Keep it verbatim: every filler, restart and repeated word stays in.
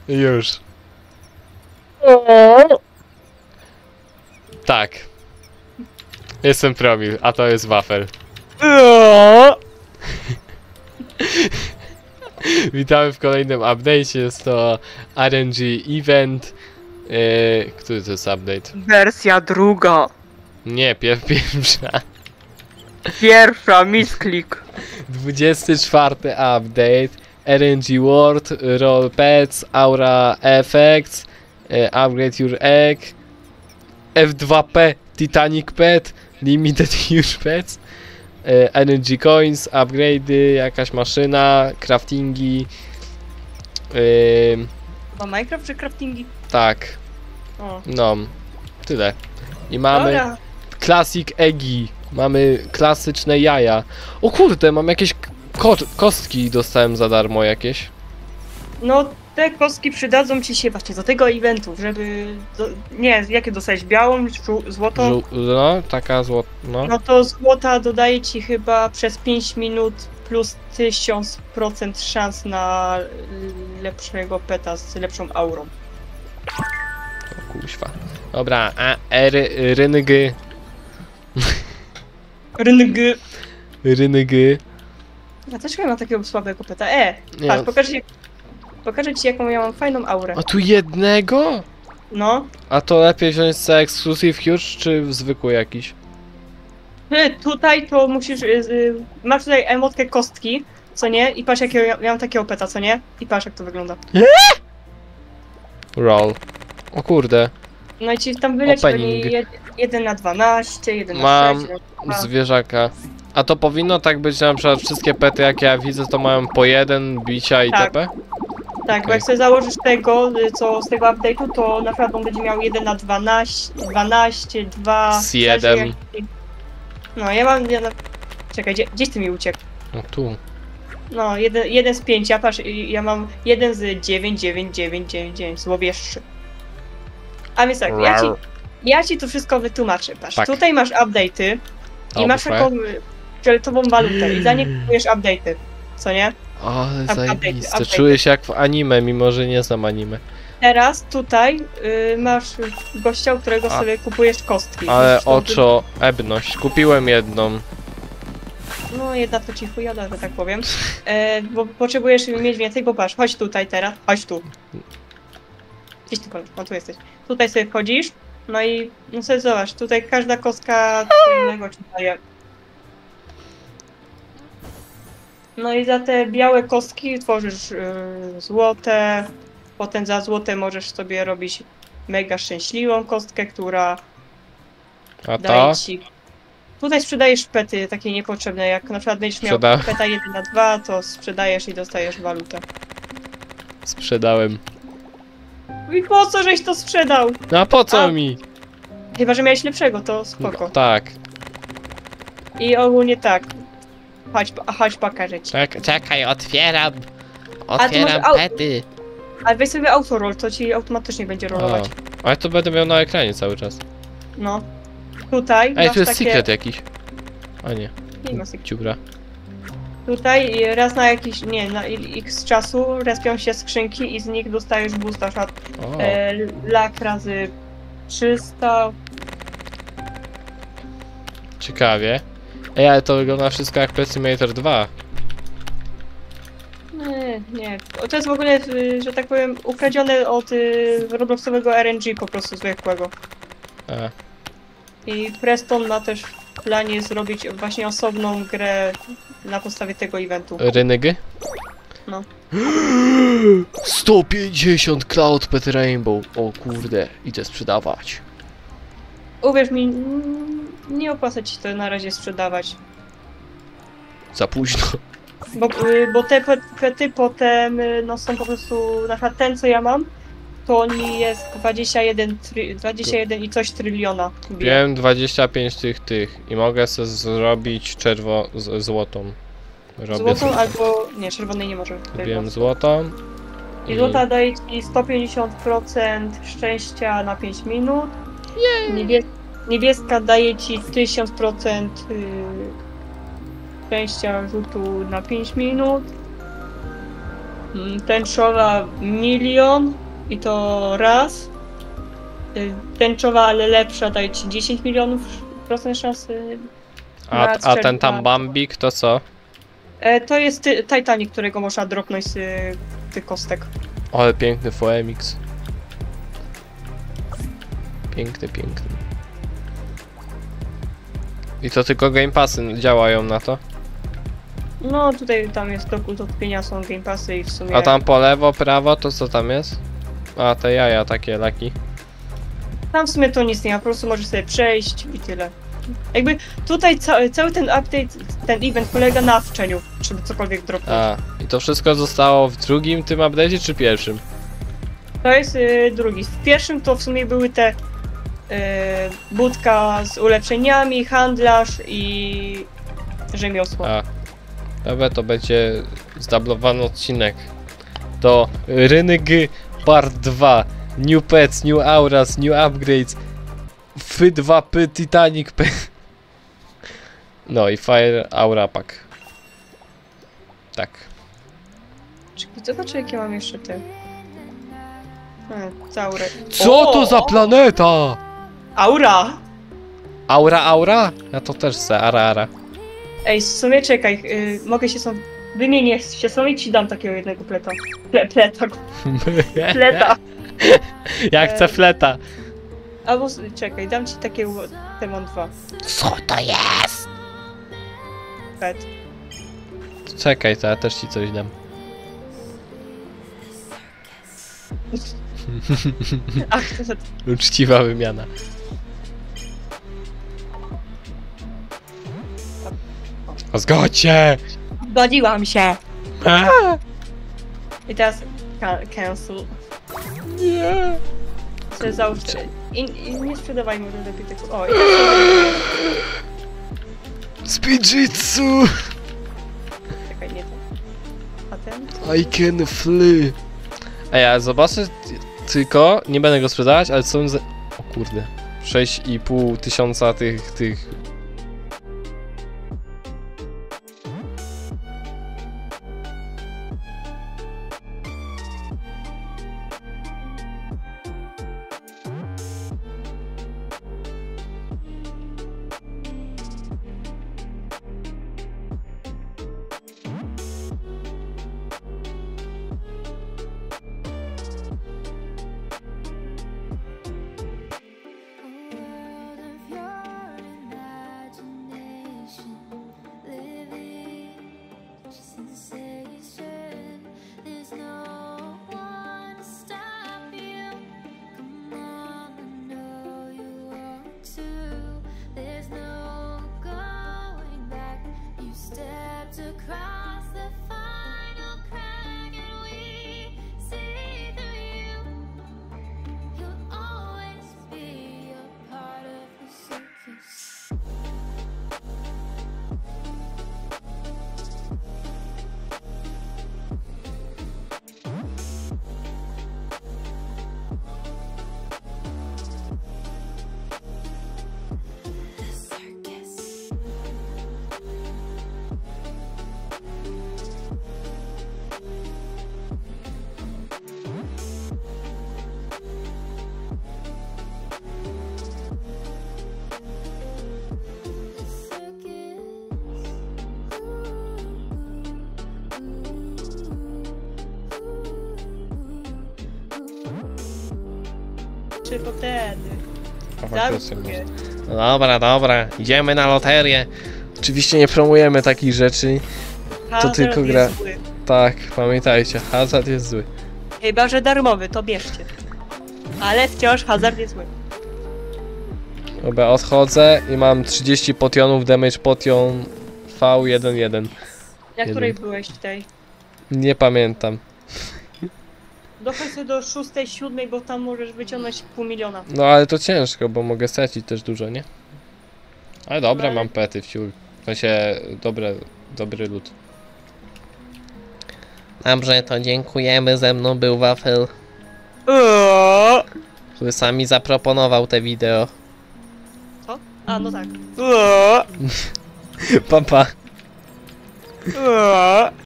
Już. Tak. Jestem promil, a to jest wafel. Witamy w kolejnym update'cie, jest to R N G Event. Yy, który to jest update? Wersja druga. Nie, pier pierwsza. Pierwsza, misklik. dwudziesty czwarty update. R N G World, Roll Pets, Aura Effects, yy, Upgrade Your Egg, F dwa P, Titanic Pet, Limited Your Pets, yy, R N G Coins, upgrade'y, jakaś maszyna, craftingi. Yy, To Minecraft czy craftingi? tak, O. no, tyle. I mamy Dobra. Classic Eggi, mamy klasyczne jaja. O kurde, mam jakieś ko kostki dostałem za darmo jakieś. No, te kostki przydadzą ci się właśnie do tego eventu, żeby... Do... Nie, jakie dostałeś? Białą, żół- złotą? Żół- no, taka złota, no. No to złota dodaje ci chyba przez pięć minut plus tysiąc procent szans na lepszego peta z lepszą aurą. O kuźwa. Dobra, a R, ryngy, Ryngy. ryngy. Ja też chyba mam takiego słabego peta. E, Nie, patrz, pokażę ci, pokażę ci jaką ja mam fajną aurę. a tu jednego? No. A to lepiej wziąć za Exclusive Huge, czy zwykły jakiś? Ty, tutaj to musisz, y, y, masz tutaj emotkę kostki, co nie? I patrz jakiego ja, ja mam takiego peta, co nie? I patrz jak to wygląda. Roll. O kurde, No i ci tam wyleci Opening. pewnie jeden na dwanaście, jeden na Mam sześć, jeden na dwa. zwierzaka. A to powinno tak być, że na przykład wszystkie pety jakie ja widzę to mają po jeden bicia i Tak. itp? Tak, bo jak sobie założysz tego, y, co z tego update'u, to na przykład on będzie miał jeden na dwanaście, dwanaście, dwa... Z jeden. zależy jaki- No, ja mam... Ja na... Czekaj, gdzie, gdzieś ty mi uciekł? No tu. No, jeden, jeden z pięcia, patrz, y, ja mam jeden z dziewięć, dziewięć, dziewięć, dziewięć, dziewięć, złowieszczy. A więc tak, ja ci, ja ci to wszystko wytłumaczę, patrz, Tak. tutaj masz update'y i masz Dobrze. taką y, fioletową walutę i za nie kupujesz update'y, co nie? O, ale Up- zajebiste. update, update. Czuję się jak w anime, mimo że nie znam anime. Teraz tutaj y, masz gościa, u którego A- sobie kupujesz kostki. Ale Musisz tą- oczo, ebność. Kupiłem jedną. No jedna to ci chujada, że tak powiem. E, bo potrzebujesz mieć więcej, bo patrz, chodź tutaj teraz, chodź tu. Gdzieś ty chodź, o tu jesteś. Tutaj sobie wchodzisz, no i no sobie zobacz, tutaj każda kostka co innego ci daje. No i za te białe kostki tworzysz y, złote, potem za złote możesz sobie robić mega szczęśliwą kostkę, która A daje to? ci... Tutaj sprzedajesz pety takie niepotrzebne, jak na przykład będziesz miał Sprzeda- peta jeden na dwa, to sprzedajesz i dostajesz walutę. Sprzedałem. I po co żeś to sprzedał? No a po co A- mi? Chyba, że miałeś lepszego, to spoko. Tak. I ogólnie tak. Chodź, a chodź pokażę ci. Czek czekaj, otwieram. A ty Otwieram może au- pety. Ale weź sobie autoroll, to ci automatycznie będzie rolować. O, ale to będę miał na ekranie cały czas. No. Tutaj Ej, masz tu jest takie... secret jakiś. A nie, Nie ma secret. dziura. Tutaj raz na jakiś, nie, na x czasu respią się skrzynki i z nich dostajesz boosta, na przykład O, e, lak razy trzysta. ciekawie. Ej, ale to wygląda wszystko jak Pet Simulator dwa. Nie, nie. To jest w ogóle, y, że tak powiem, ukradzione od y, Robloxowego R N G po prostu zwykłego. A, I Preston ma też w planie zrobić właśnie osobną grę na podstawie tego eventu. rynygy? No. sto pięćdziesiąt Cloud Pet Rainbow. O kurde, idę sprzedawać. Uwierz mi, mm, nie opłaca ci to na razie sprzedawać. Za późno. Bo, y, bo te pe- pety potem y, no, są po prostu, na przykład ten co ja mam, to oni jest dwadzieścia jeden, try, dwadzieścia jeden i coś tryliona. Wiem dwadzieścia pięć tych tych i mogę sobie zrobić czerwo z, złotą. Robię Złotą sobie. albo, nie, czerwonej nie może. Kupiłem złotą. I złota daje ci sto pięćdziesiąt procent szczęścia na pięć minut. Niebie niebieska daje ci tysiąc procent yy, szczęścia rzutu na pięć minut. Mm, Tęczowa milion i to raz. Y, Tęczowa, ale lepsza daje ci dziesięć milionów procent szansy. A, na a ten strzelić tam na- Bambik to co? E, to jest ty- Titanic, którego można dropnąć z y, tych kostek. Ale piękny V M X. Piękny, piękny. I to tylko Game Passy działają na to? No tutaj tam jest do, do kupienia są Game Passy i w sumie... A tam po lewo, prawo to co tam jest? A te jaja takie laki. Tam w sumie to nic nie ma, po prostu możesz sobie przejść i tyle. Jakby tutaj ca cały ten update, ten event polega na wczeniu, żeby cokolwiek dropnąć. A, i to wszystko zostało w drugim tym update'cie czy pierwszym? To jest y, drugi. W pierwszym to w sumie były te y, budka z ulepszeniami, handlarz i rzemiosło. A, dobra, to będzie zdublowany odcinek. To Rynyg Part dwa, New Pets, New Auras, New Upgrades, F dwa P Titanic P. No i Fire Aura Pack. Tak. Czekaj, zobaczę jakie mam jeszcze te. A, Zaurę. Co O! to za planeta? Aura! Aura, aura? Ja to też chcę, ara, ara. Ej, w sumie czekaj, y, mogę się są. Wymienię się są i ci dam takiego jednego pleta. Ple, pleta. Pleta. Ja chcę fleta. Albo s- czekaj, dam ci takiego. Te mam dwa. Co to jest? Pet. Czekaj, to ja też ci coś dam. Ach, to za. Uczciwa wymiana. Zgodź się! Zgodziłam się! A, I teraz ca- cancel. nie. Chcę załóż. I, I nie sprzedawaj mu lepiej tego. O, i teraz. Spijitsu! Czekaj, nie to. A ten? I can fly. A ja zobaczę tylko, nie będę go sprzedawać, ale są za... O kurde. sześć i pół tysiąca tych, tych... Across the final crack, and we see through you. You'll always be a part of the circus. The circus. Czy to ten? A, faktycznie Zamknie. No dobra, dobra, idziemy na loterię. Oczywiście nie promujemy takich rzeczy. Hazard tylko jest gra. zły. Tak, pamiętajcie, hazard jest zły. Chyba, że darmowy, to bierzcie. Ale wciąż hazard jest zły. Dobra, odchodzę i mam trzydzieści potionów, damage potion V jeden jeden. Na Jeden. której byłeś tutaj? Nie pamiętam. Dochodź sobie do szóstej, siódmej, bo tam możesz wyciągnąć pół miliona. No ale to ciężko, bo mogę stracić też dużo, nie? Ale dobra, Ale- mam pety w ciul. W sensie, dobre, dobry lód. Dobrze, to dziękujemy. Ze mną był Wafel, Eee. który sami zaproponował te wideo. Co? A, no tak. Eee. Pa, pa. Eee.